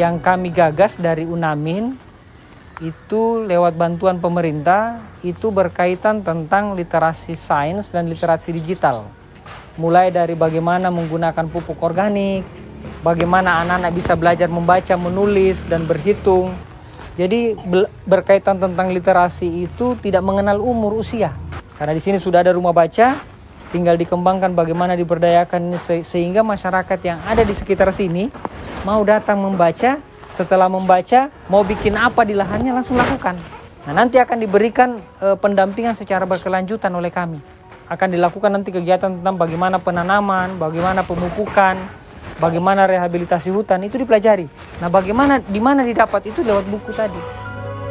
yang kami gagas dari UNAMIN itu lewat bantuan pemerintah itu berkaitan tentang literasi sains dan literasi digital. Mulai dari bagaimana menggunakan pupuk organik, bagaimana anak-anak bisa belajar membaca, menulis, dan berhitung. Jadi berkaitan tentang literasi itu tidak mengenal umur usia. Karena di sini sudah ada rumah baca, tinggal dikembangkan bagaimana diberdayakan sehingga masyarakat yang ada di sekitar sini mau datang membaca. Setelah membaca, mau bikin apa di lahannya langsung lakukan. Nah, nanti akan diberikan pendampingan secara berkelanjutan oleh kami. Akan dilakukan nanti kegiatan tentang bagaimana penanaman, bagaimana pemupukan, bagaimana rehabilitasi hutan, itu dipelajari. Nah, bagaimana, di mana didapat itu lewat buku tadi.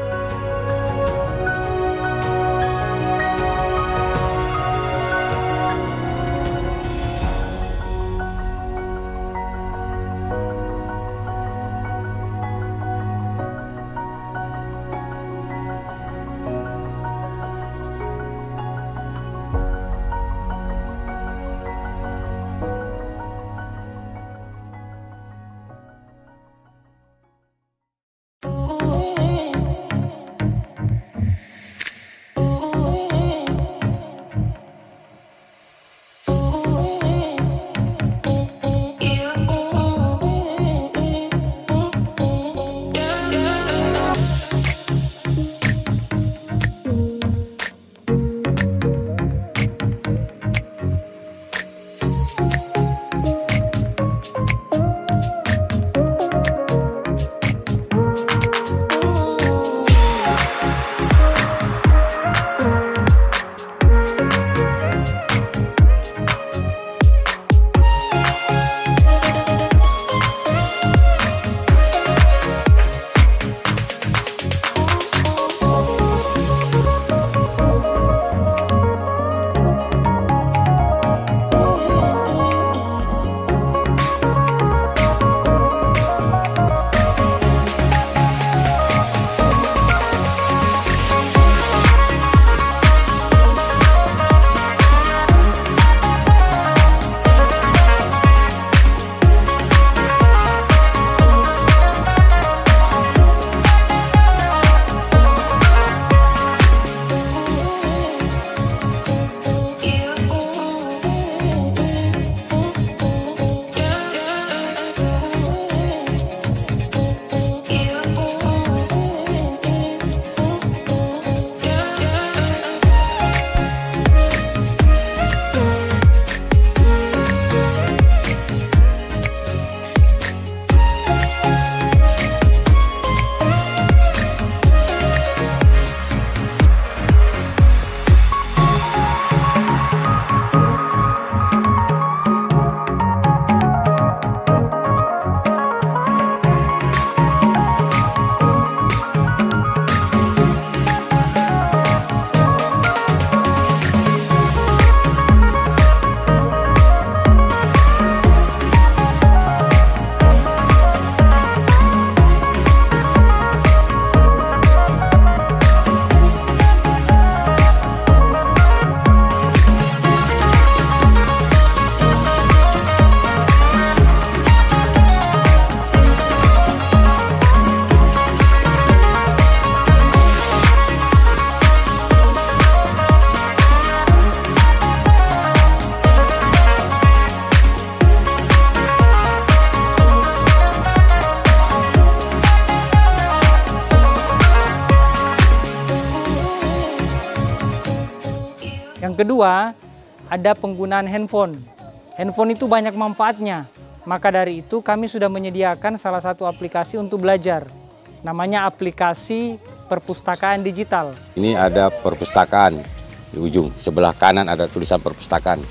Yang kedua, ada penggunaan handphone. Handphone itu banyak manfaatnya. Maka dari itu kami sudah menyediakan salah satu aplikasi untuk belajar. Namanya aplikasi perpustakaan digital. Ini ada perpustakaan di ujung. Sebelah kanan ada tulisan perpustakaan.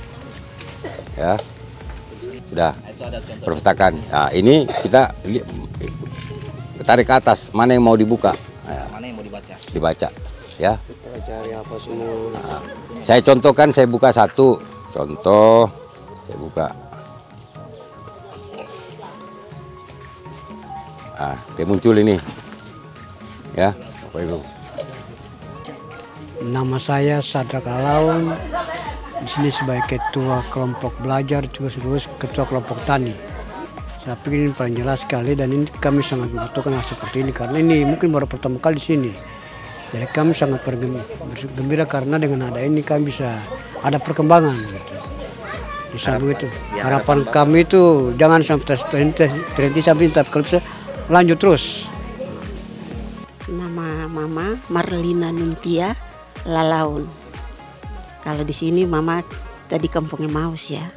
Ya, sudah. Perpustakaan. Nah, ini kita tarik ke atas. Mana yang mau dibuka? Mana yang mau dibaca? Dibaca. Ya. Kita cari apa semua. Nah, saya contohkan, saya buka satu. Contoh, saya buka. Nah, dia muncul ini. Ya, Bapak Ibu. Nama saya Sadrak Alaun. Di sini sebagai ketua kelompok belajar, terus ketua kelompok tani. Saya pikir ini paling jelas sekali dan ini kami sangat membutuhkan hal seperti ini karena ini mungkin baru pertama kali di sini. Jadi kami sangat bergembira karena dengan ada ini kami bisa ada perkembangan. Gitu. Di samping itu harapan kami itu jangan sampai terhenti sampai tapi kalau bisa lanjut terus. Nama Mama Marlina Nuntia Lalaun. Kalau di sini Mama tadi kampungnya Maus ya.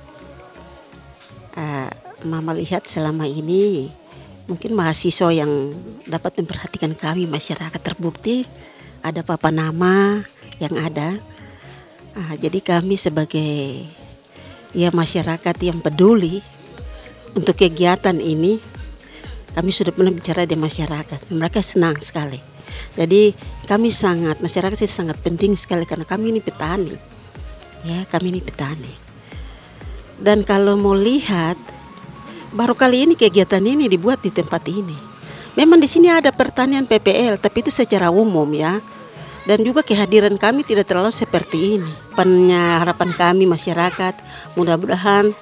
Mama lihat selama ini mungkin mahasiswa yang dapat memperhatikan kami masyarakat terbukti ada papa nama yang ada. Jadi kami sebagai ya masyarakat yang peduli untuk kegiatan ini kami sudah pernah bicara dengan masyarakat. Mereka senang sekali. Jadi kami masyarakat sangat penting sekali karena kami ini petani. Ya, kami ini petani. Dan kalau mau lihat baru kali ini kegiatan ini dibuat di tempat ini. Memang di sini ada pertanian PPL, tapi itu secara umum ya. Dan juga kehadiran kami tidak terlalu seperti ini. Harapan kami masyarakat, mudah-mudahan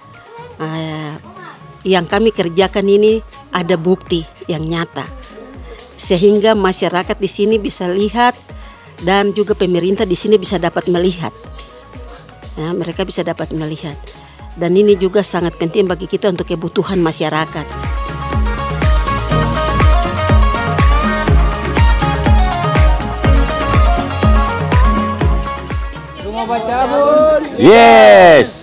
yang kami kerjakan ini ada bukti yang nyata. Sehingga masyarakat di sini bisa lihat dan juga pemerintah di sini bisa dapat melihat. Ya, mereka bisa dapat melihat. Dan ini juga sangat penting bagi kita untuk kebutuhan masyarakat. Rumah baca Bun. Yes.